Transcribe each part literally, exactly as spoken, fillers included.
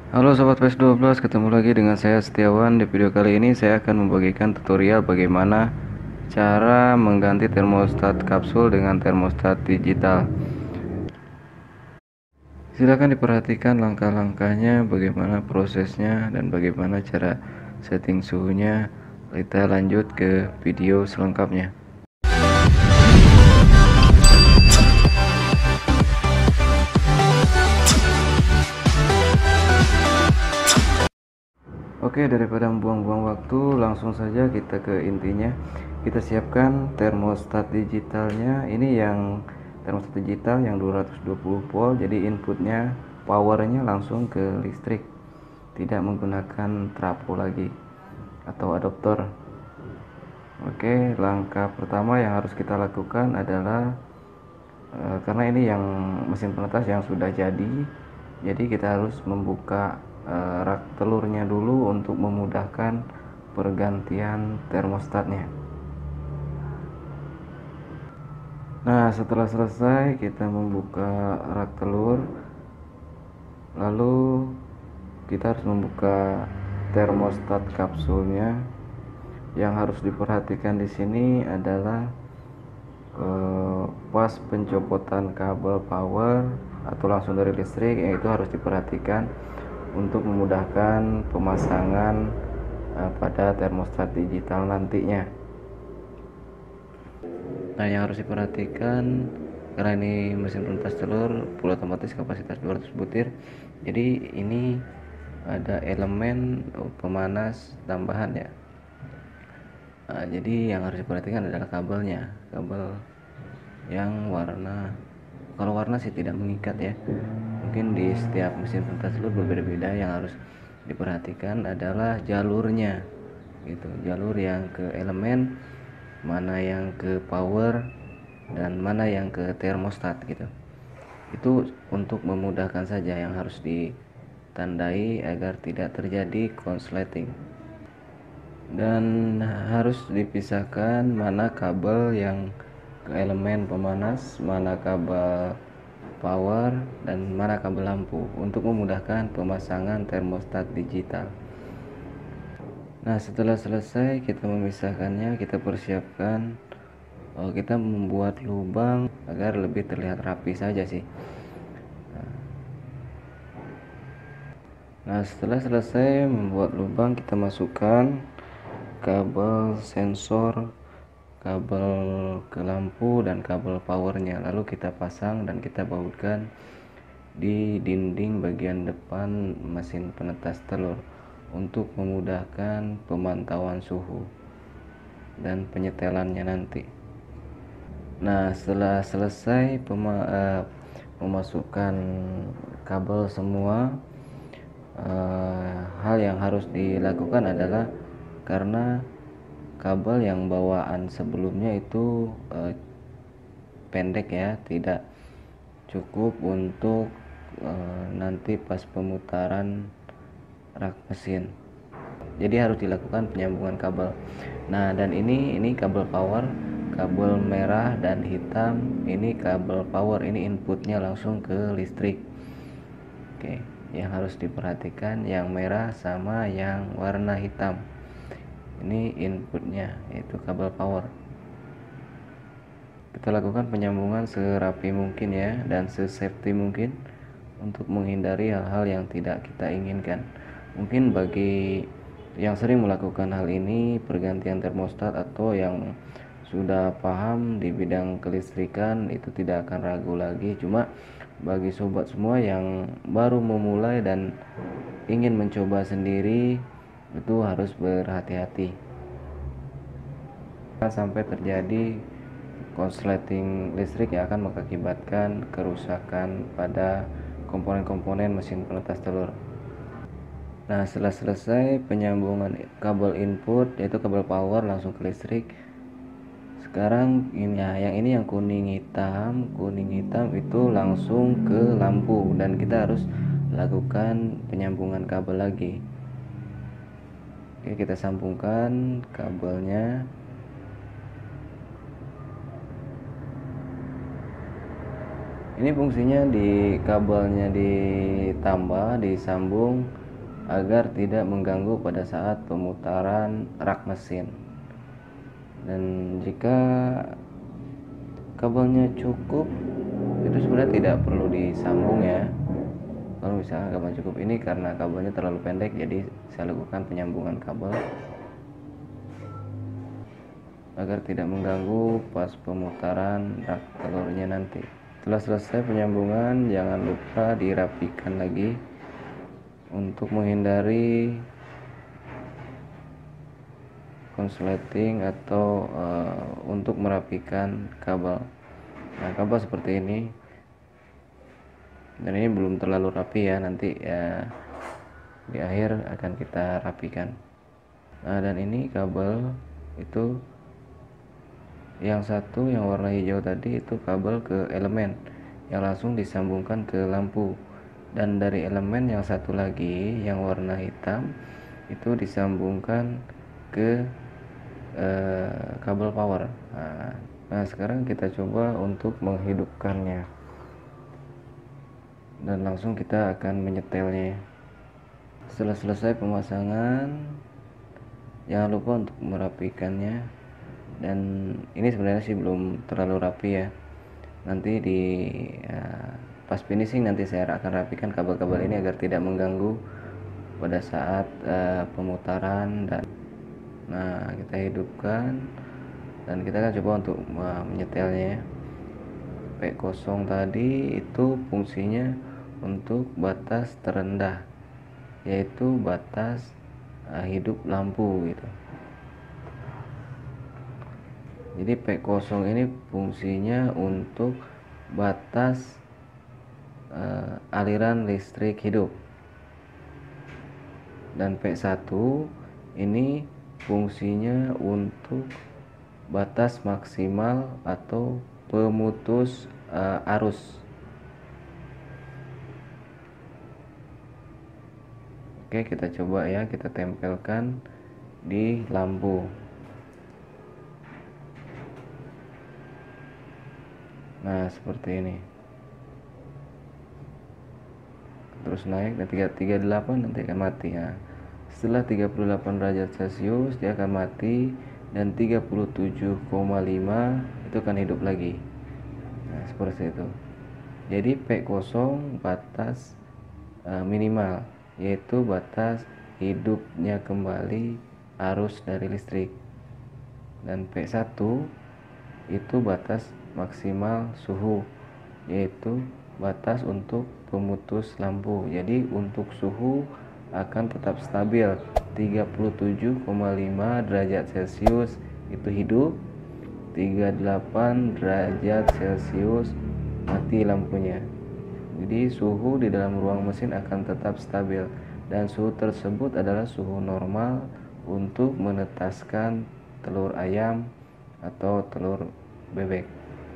Halo Sobat P S dua belas, ketemu lagi dengan saya Setiawan. Di video kali ini saya akan membagikan tutorial bagaimana cara mengganti termostat kapsul dengan termostat digital. Silakan diperhatikan langkah-langkahnya, bagaimana prosesnya dan bagaimana cara setting suhunya. Kita lanjut ke video selengkapnya. Oke, daripada membuang-buang waktu, langsung saja kita ke intinya. Kita siapkan termostat digitalnya. Ini yang termostat digital yang dua ratus dua puluh volt, jadi inputnya powernya langsung ke listrik, tidak menggunakan trafo lagi atau adaptor. Oke, langkah pertama yang harus kita lakukan adalah e, karena ini yang mesin penetas yang sudah jadi, jadi kita harus membuka e, rak telurnya dulu untuk memudahkan pergantian termostatnya. Nah, setelah selesai kita membuka rak telur, lalu kita harus membuka termostat kapsulnya. Yang harus diperhatikan di sini adalah eh, pas pencopotan kabel power atau langsung dari listrik, yaitu harus diperhatikan untuk memudahkan pemasangan eh, pada termostat digital nantinya. Nah, yang harus diperhatikan karena ini mesin penetas telur full otomatis kapasitas dua ratus butir, jadi ini ada elemen pemanas tambahan ya. Nah, jadi yang harus diperhatikan adalah kabelnya, kabel yang warna, kalau warna sih tidak mengikat ya, mungkin di setiap mesin penetas telur berbeda-beda. Yang harus diperhatikan adalah jalurnya gitu, jalur yang ke elemen, mana yang ke power, dan mana yang ke termostat gitu. Itu untuk memudahkan saja yang harus ditandai agar tidak terjadi konsleting. Dan harus dipisahkan mana kabel yang ke elemen pemanas, mana kabel power, dan mana kabel lampu untuk memudahkan pemasangan termostat digital. Nah, setelah selesai kita memisahkannya, kita persiapkan, oh, kita membuat lubang agar lebih terlihat rapi saja sih. Nah, setelah selesai membuat lubang, kita masukkan kabel sensor, kabel ke lampu, dan kabel powernya, lalu kita pasang dan kita bautkan di dinding bagian depan mesin penetas telur untuk memudahkan pemantauan suhu dan penyetelannya nanti. Nah, setelah selesai pema, uh, memasukkan kabel semua, uh, hal yang harus dilakukan adalah, karena kabel yang bawaan sebelumnya itu uh, pendek ya, tidak cukup untuk uh, nanti pas pemutaran rak mesin, jadi harus dilakukan penyambungan kabel. Nah, dan ini ini kabel power, kabel merah dan hitam ini kabel power, ini inputnya langsung ke listrik. Oke, yang harus diperhatikan yang merah sama yang warna hitam, ini inputnya, yaitu kabel power. Kita lakukan penyambungan serapi mungkin ya, dan sesafety mungkin untuk menghindari hal-hal yang tidak kita inginkan. Mungkin bagi yang sering melakukan hal ini, pergantian termostat, atau yang sudah paham di bidang kelistrikan, itu tidak akan ragu lagi. Cuma bagi sobat semua yang baru memulai dan ingin mencoba sendiri, itu harus berhati-hati sampai terjadi konsleting listrik yang akan mengakibatkan kerusakan pada komponen-komponen mesin penetas telur. Nah, setelah selesai penyambungan kabel input, yaitu kabel power langsung ke listrik, sekarang ini ya, yang ini yang kuning hitam, kuning hitam itu langsung ke lampu, dan kita harus lakukan penyambungan kabel lagi. Oke, kita sambungkan kabelnya. Ini fungsinya di kabelnya ditambah, disambung agar tidak mengganggu pada saat pemutaran rak mesin. Dan jika kabelnya cukup, itu sebenarnya tidak perlu disambung ya. Kalau misalnya kabel cukup, ini karena kabelnya terlalu pendek, jadi saya lakukan penyambungan kabel agar tidak mengganggu pas pemutaran rak telurnya nanti. Setelah selesai penyambungan, jangan lupa dirapikan lagi untuk menghindari konsleting atau uh, untuk merapikan kabel. Nah, kabel seperti ini, dan ini belum terlalu rapi ya, nanti ya di akhir akan kita rapikan. Nah, dan ini kabel itu yang satu yang warna hijau tadi itu kabel ke elemen yang langsung disambungkan ke lampu, dan dari elemen yang satu lagi yang warna hitam itu disambungkan ke eh, kabel power. Nah, nah sekarang kita coba untuk menghidupkannya, dan langsung kita akan menyetelnya. Setelah selesai pemasangan, jangan lupa untuk merapikannya. Dan ini sebenarnya sih belum terlalu rapi ya, nanti di ya, pas finishing nanti saya akan rapikan kabel-kabel ini agar tidak mengganggu pada saat uh, pemutaran. Dan nah, kita hidupkan dan kita akan coba untuk uh, menyetelnya. P nol tadi itu fungsinya untuk batas terendah, yaitu batas uh, hidup lampu gitu. Jadi P nol ini fungsinya untuk batas uh, aliran listrik hidup, dan P satu ini fungsinya untuk batas maksimal atau pemutus uh, arus. Oke, kita coba ya, kita tempelkan di lampu. Nah, seperti ini. Terus naik dan tiga puluh delapan nanti akan mati ya. Setelah tiga puluh delapan derajat Celcius dia akan mati, dan tiga puluh tujuh koma lima itu akan hidup lagi. Nah, seperti itu. Jadi P nol batas uh, minimal, yaitu batas hidupnya kembali arus dari listrik. Dan P satu itu batas maksimal suhu, yaitu batas untuk pemutus lampu. Jadi untuk suhu akan tetap stabil tiga puluh tujuh koma lima derajat Celcius itu hidup, tiga puluh delapan derajat Celcius mati lampunya. Jadi suhu di dalam ruang mesin akan tetap stabil, dan suhu tersebut adalah suhu normal untuk menetaskan telur ayam atau telur bebek.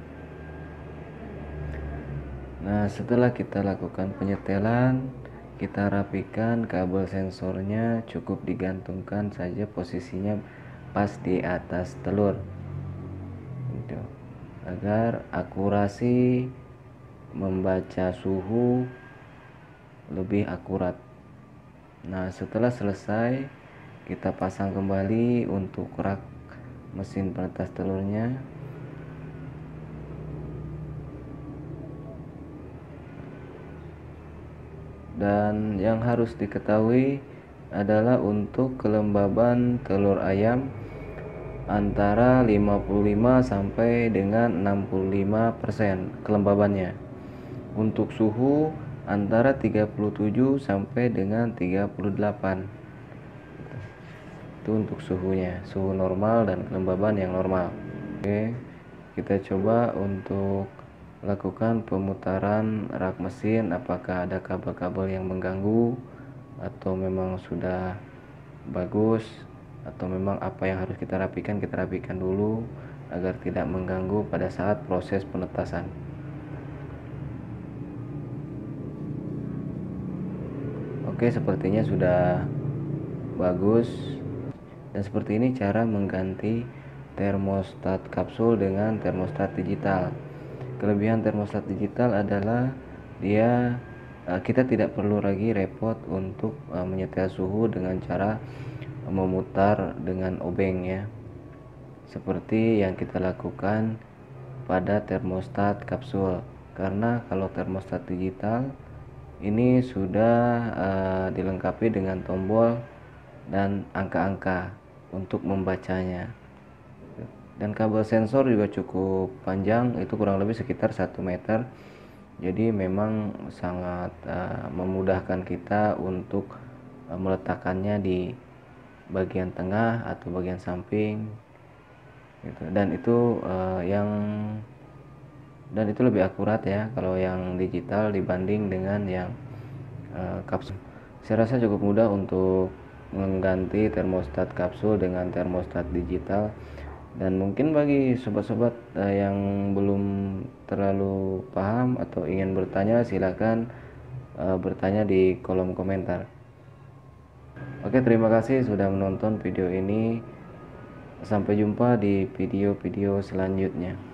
Nah, setelah kita lakukan penyetelan, kita rapikan kabel sensornya, cukup digantungkan saja posisinya pas di atas telur gitu, agar akurasi membaca suhu lebih akurat. Nah, setelah selesai, kita pasang kembali untuk rak mesin penetas telurnya. Dan yang harus diketahui adalah untuk kelembaban telur ayam antara lima puluh lima sampai dengan enam puluh lima persen kelembabannya. Untuk suhu antara tiga puluh tujuh sampai dengan tiga puluh delapan. Itu untuk suhunya, suhu normal dan kelembaban yang normal. Oke, kita coba untuk lakukan pemutaran rak mesin, apakah ada kabel-kabel yang mengganggu atau memang sudah bagus, atau memang apa yang harus kita rapikan kita rapikan dulu agar tidak mengganggu pada saat proses penetasan. Oke, sepertinya sudah bagus. Dan seperti ini cara mengganti termostat kapsul dengan termostat digital. kelebihan termostat digital adalah dia uh, kita tidak perlu lagi repot untuk uh, menyetel suhu dengan cara memutar dengan obeng ya, seperti yang kita lakukan pada termostat kapsul. Karena kalau termostat digital ini sudah uh, dilengkapi dengan tombol dan angka-angka untuk membacanya, dan kabel sensor juga cukup panjang, itu kurang lebih sekitar satu meter. Jadi memang sangat uh, memudahkan kita untuk uh, meletakkannya di bagian tengah atau bagian samping gitu. Dan itu uh, yang dan itu lebih akurat ya kalau yang digital dibanding dengan yang uh, kapsul. Saya rasa cukup mudah untuk mengganti termostat kapsul dengan termostat digital, dan mungkin bagi sobat-sobat uh, yang belum terlalu paham atau ingin bertanya, silakan uh, bertanya di kolom komentar. Oke, terima kasih sudah menonton video ini. Sampai jumpa di video-video selanjutnya.